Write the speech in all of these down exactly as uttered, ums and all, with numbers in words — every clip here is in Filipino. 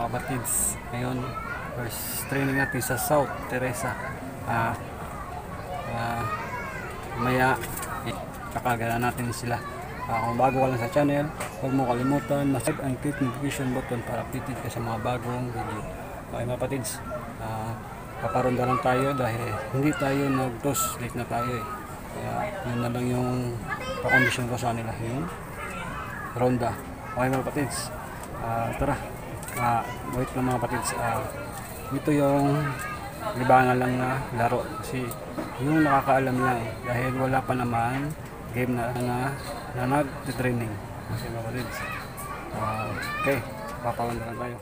kapatids. Ngayon, first training natin sa South Teresa. Ah, uh, maya kakagana natin sila. Uh, kung bago ka lang sa channel, huwag mo kalimutan mag-subscribe and click notification button para updated ka sa mga bagong video. Okay mga kapatids, uh, paparonda lang tayo dahil hindi tayo nag-toss, late na tayo eh. Kaya yun na lang yung pakondisyon ko sa nila, yung ronda. Okay mga kapatids, uh, tara, uh, wait lang mga kapatids. Uh, ito yung libangan lang na laro kasi yung nakakaalam lang dahil wala pa naman game na na, na nag-training kasi mga kapatids. Uh, okay, paparonda lang tayo.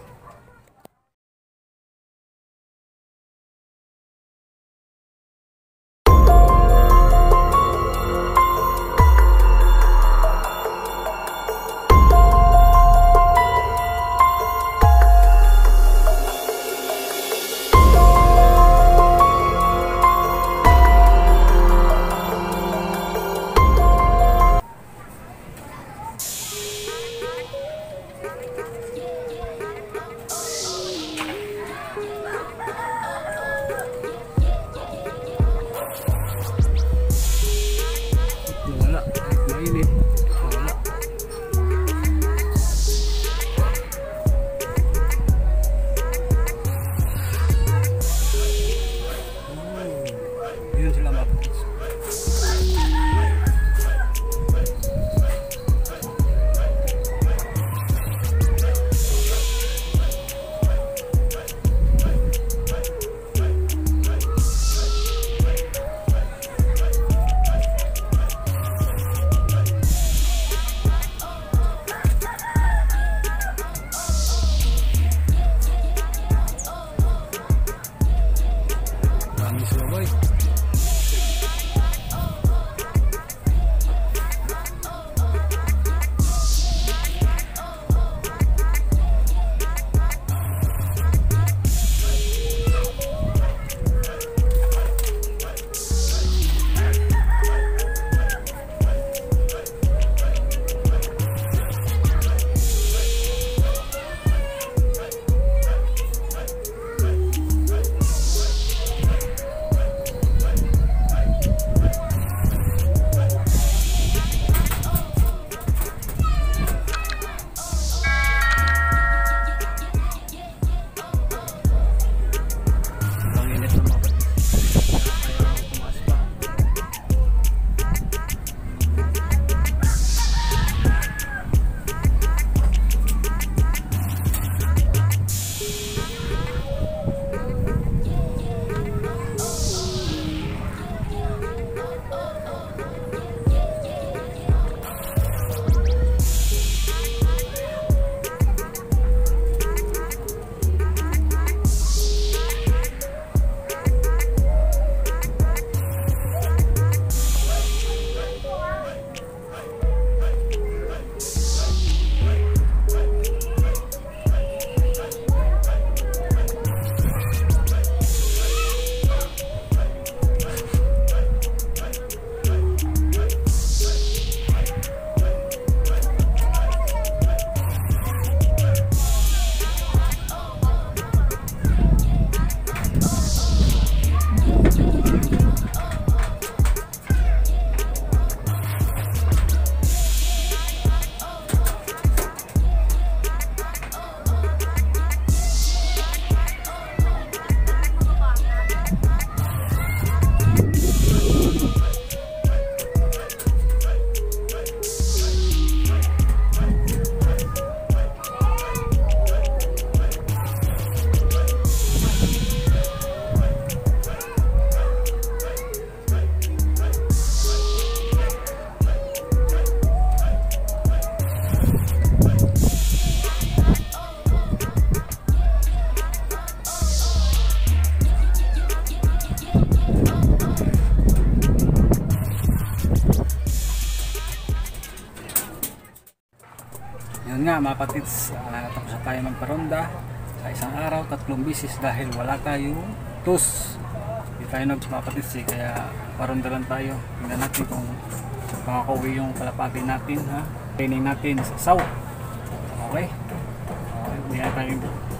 Yun nga mga kapatids, uh, tapos na tayo magparonda sa isang araw, tatlong bisis dahil wala tayong tos. Hindi tayo nagpapatids eh, kaya paronda lang tayo. Tingnan natin kung makauwi yung kalapati natin, ha? Training natin sa South. Okay? Okay, hindi na tayo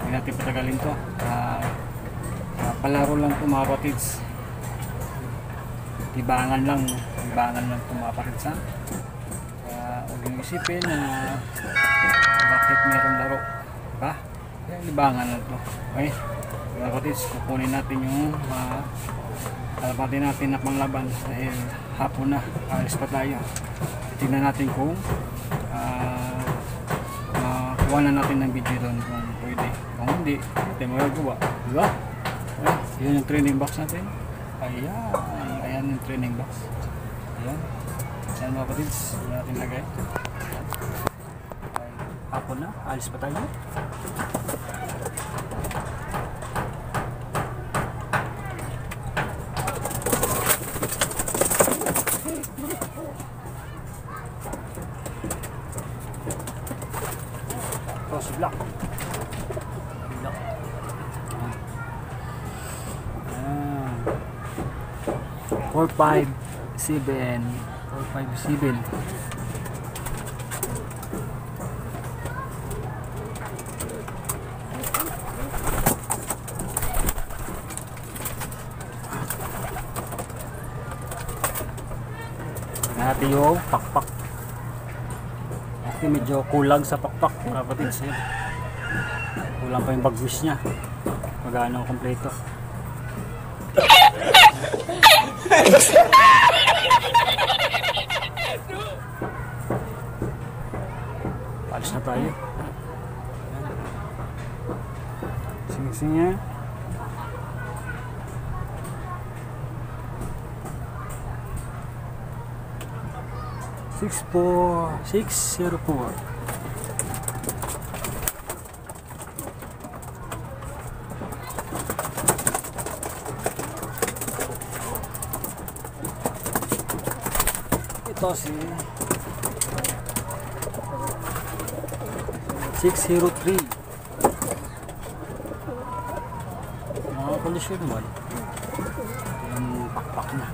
Hindi natin patagalin to. Uh, uh, palaro lang ito mga kapatids. Libangan lang. Libangan lang ito mga kapatids ha. Uh, huwag nyo isipin na uh, bakit mayroong laro. Diba? Kaya libangan lang ito. Okay? Mga kapatids, kukunin natin yung uh, kalapati natin na panglaban dahil hapon na. Alis pa tayo. Tingnan natin kung uh, kuha na natin ng video doon kung pwede. Kung hindi, hindi magagawa. Diba? Ayan, yun yung training box natin. Ayan, ayan yung training box. Ayan. Ayan mga kapatids, yun natin lagay. Hapon na, alis pa tayo. Cross block. Block. Ah. four five seven. four five seven. Natin yung pakpak. Kasi medyo kulang sa pakpak mga kapatids. Kulang pa yung bagwis niya. Magano kompleto. Alis na tayo. Sing-sing niya. six four six zero four. Ito si six zero three. Mga kondisyon naman. Yung pakpak na.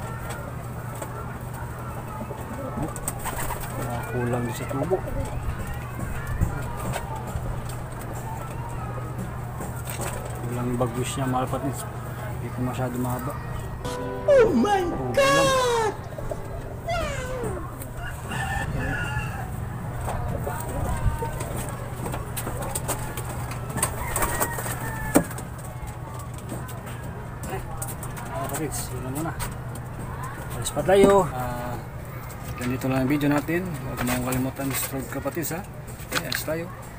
Kulang din sa tubo. Kulang yung bagwis niya mga kapatids. Hindi ko masyado mahaba. Oh my oh, God! Okay. Mga kapatids, yun na muna. Alis pa tayo. Uh, Ganito lang ang video natin. Huwag mo kalimutan subscribe kapatids ha. Okay, alis tayo.